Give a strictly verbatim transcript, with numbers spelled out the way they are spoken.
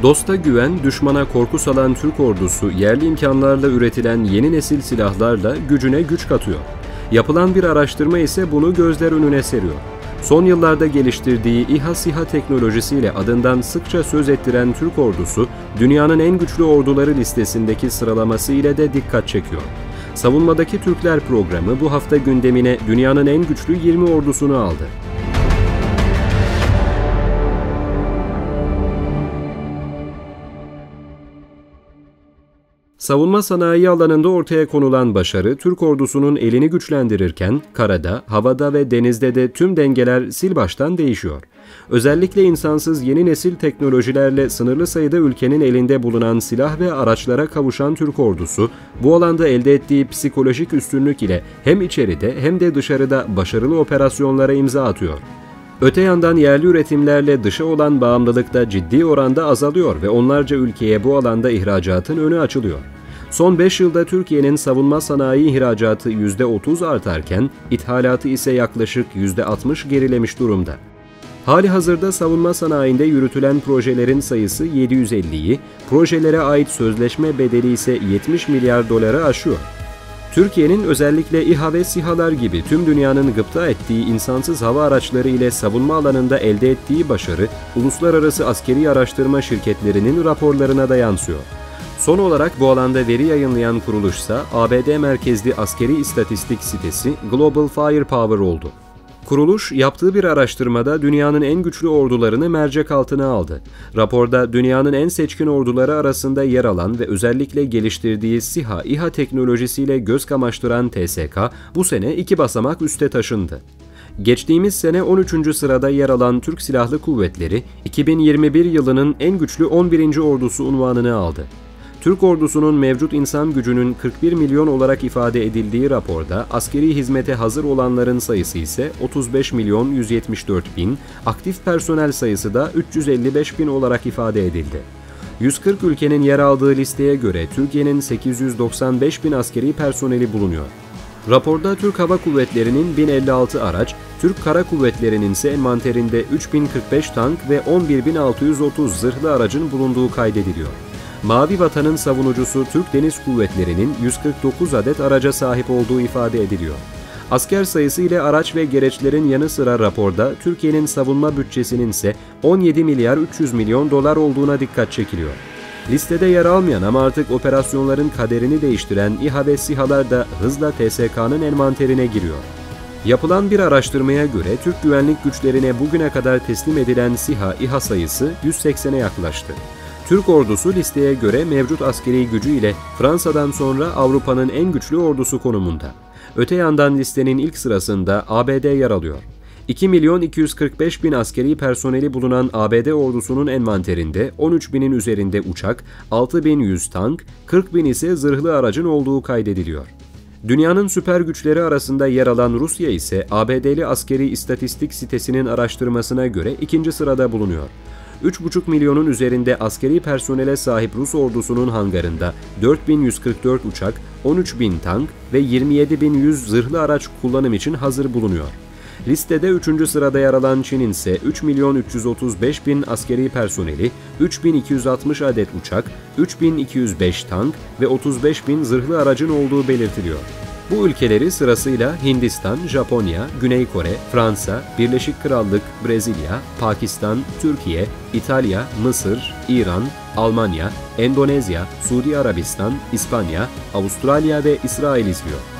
Dosta güven, düşmana korku salan Türk ordusu yerli imkanlarla üretilen yeni nesil silahlarla gücüne güç katıyor. Yapılan bir araştırma ise bunu gözler önüne seriyor. Son yıllarda geliştirdiği İHA SİHA teknolojisiyle adından sıkça söz ettiren Türk ordusu, dünyanın en güçlü orduları listesindeki sıralaması ile de dikkat çekiyor. Savunmadaki Türkler programı bu hafta gündemine dünyanın en güçlü yirmi ordusunu aldı. Savunma sanayi alanında ortaya konulan başarı, Türk ordusunun elini güçlendirirken, karada, havada ve denizde de tüm dengeler sil baştan değişiyor. Özellikle insansız yeni nesil teknolojilerle sınırlı sayıda ülkenin elinde bulunan silah ve araçlara kavuşan Türk ordusu, bu alanda elde ettiği psikolojik üstünlük ile hem içeride hem de dışarıda başarılı operasyonlara imza atıyor. Öte yandan yerli üretimlerle dışa olan bağımlılık da ciddi oranda azalıyor ve onlarca ülkeye bu alanda ihracatın önü açılıyor. Son beş yılda Türkiye'nin savunma sanayi ihracatı yüzde otuz artarken, ithalatı ise yaklaşık yüzde altmış gerilemiş durumda. Halihazırda savunma sanayinde yürütülen projelerin sayısı yedi yüz elliyi, projelere ait sözleşme bedeli ise yetmiş milyar doları aşıyor. Türkiye'nin özellikle İHA ve SİHA'lar gibi tüm dünyanın gıpta ettiği insansız hava araçları ile savunma alanında elde ettiği başarı, uluslararası askeri araştırma şirketlerinin raporlarına da yansıyor. Son olarak bu alanda veri yayınlayan kuruluşsa A B D merkezli askeri istatistik sitesi Global Firepower oldu. Kuruluş, yaptığı bir araştırmada dünyanın en güçlü ordularını mercek altına aldı. Raporda dünyanın en seçkin orduları arasında yer alan ve özellikle geliştirdiği SİHA İHA teknolojisiyle göz kamaştıran T S K, bu sene iki basamak üste taşındı. Geçtiğimiz sene on üçüncü sırada yer alan Türk Silahlı Kuvvetleri, iki bin yirmi bir yılının en güçlü on birinci ordusu unvanını aldı. Türk ordusunun mevcut insan gücünün kırk bir milyon olarak ifade edildiği raporda askeri hizmete hazır olanların sayısı ise otuz beş milyon yüz yetmiş dört bin, aktif personel sayısı da üç yüz elli beş bin olarak ifade edildi. yüz kırk ülkenin yer aldığı listeye göre Türkiye'nin sekiz yüz doksan beş bin askeri personeli bulunuyor. Raporda Türk Hava Kuvvetleri'nin bin elli altı araç, Türk Kara Kuvvetleri'nin ise envanterinde üç bin kırk beş tank ve on bir bin altı yüz otuz zırhlı aracın bulunduğu kaydediliyor. Mavi Vatan'ın savunucusu Türk Deniz Kuvvetleri'nin yüz kırk dokuz adet araca sahip olduğu ifade ediliyor. Asker sayısı ile araç ve gereçlerin yanı sıra raporda Türkiye'nin savunma bütçesinin ise on yedi milyar üç yüz milyon dolar olduğuna dikkat çekiliyor. Listede yer almayan ama artık operasyonların kaderini değiştiren İHA ve SİHA'lar da hızla T S K'nın envanterine giriyor. Yapılan bir araştırmaya göre Türk güvenlik güçlerine bugüne kadar teslim edilen SİHA İHA sayısı yüz seksene yaklaştı. Türk ordusu listeye göre mevcut askeri gücü ile Fransa'dan sonra Avrupa'nın en güçlü ordusu konumunda. Öte yandan listenin ilk sırasında A B D yer alıyor. iki milyon iki yüz kırk beş bin askeri personeli bulunan A B D ordusunun envanterinde on üç binin üzerinde uçak, altı bin yüz tank, kırk bin ise zırhlı aracın olduğu kaydediliyor. Dünyanın süper güçleri arasında yer alan Rusya ise A B D'li askeri istatistik sitesinin araştırmasına göre ikinci sırada bulunuyor. üç buçuk milyonun üzerinde askeri personele sahip Rus ordusunun hangarında dört bin yüz kırk dört uçak, on üç bin tank ve yirmi yedi bin yüz zırhlı araç kullanım için hazır bulunuyor. Listede üçüncü sırada yer alan Çin'in ise üç milyon üç yüz otuz beş bin askeri personeli, üç bin iki yüz altmış adet uçak, üç bin iki yüz beş tank ve otuz beş bin zırhlı aracın olduğu belirtiliyor. Bu ülkeleri sırasıyla Hindistan, Japonya, Güney Kore, Fransa, Birleşik Krallık, Brezilya, Pakistan, Türkiye, İtalya, Mısır, İran, Almanya, Endonezya, Suudi Arabistan, İspanya, Avustralya ve İsrail izliyor.